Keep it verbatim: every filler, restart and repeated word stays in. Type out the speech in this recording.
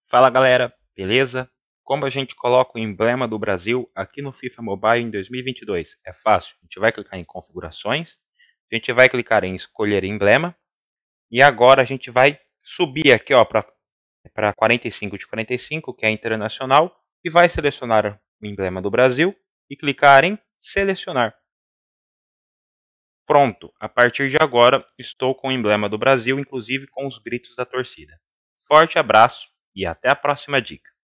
Fala galera, beleza? Como a gente coloca o emblema do Brasil aqui no Fifa Mobile em dois mil e vinte e dois? É fácil, a gente vai clicar em configurações, a gente vai clicar em escolher emblema e agora a gente vai subir aqui para quarenta e cinco de quarenta e cinco, que é internacional, e vai selecionar o emblema do Brasil e clicar em selecionar. Pronto, a partir de agora estou com o emblema do Brasil, inclusive com os gritos da torcida. Forte abraço e até a próxima dica.